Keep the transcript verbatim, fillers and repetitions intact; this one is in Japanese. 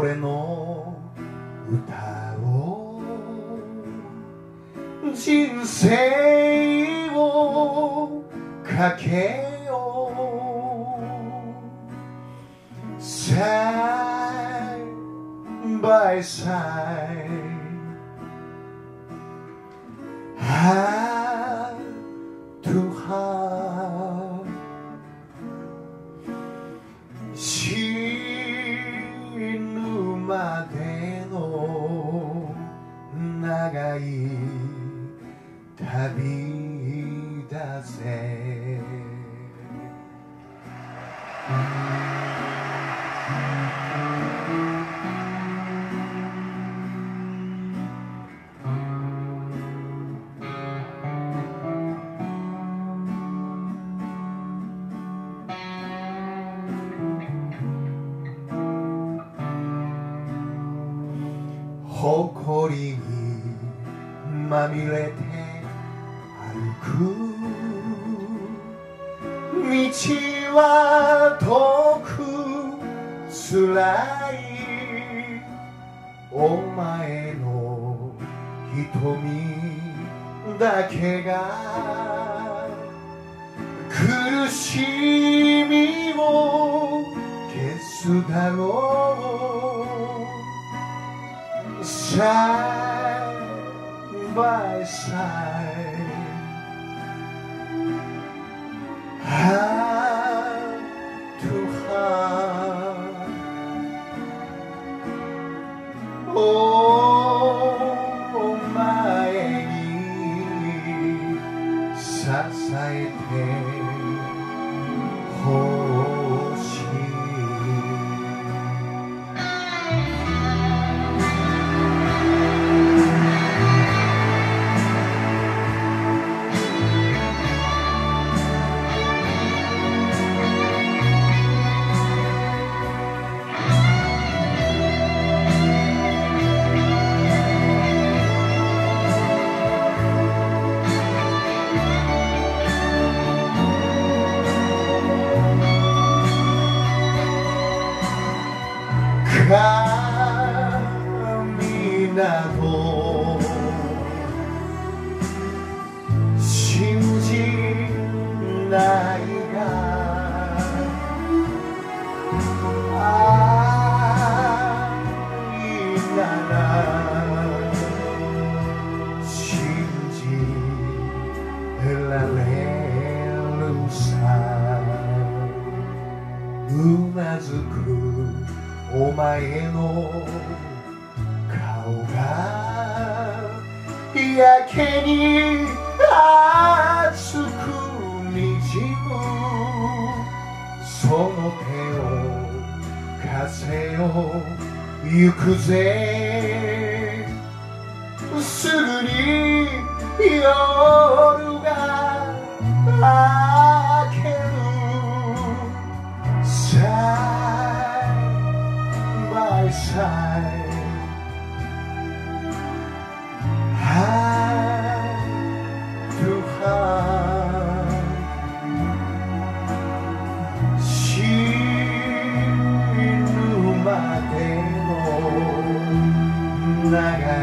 俺の歌を人生をかけよう Side by side Heart to heart 死ぬまでの長い旅だぜ誇りにまみれて歩く道は遠く辛いお前の瞳だけが苦しみを消すだろうSide by side Heart to heartお前に支えてほしい神など信じないが愛なら信じられるさうなずくお前の顔がやけに熱くにじむその手を貸せよ行くぜすぐに夜が明けるSide by side Heart to heart 死ぬまでの長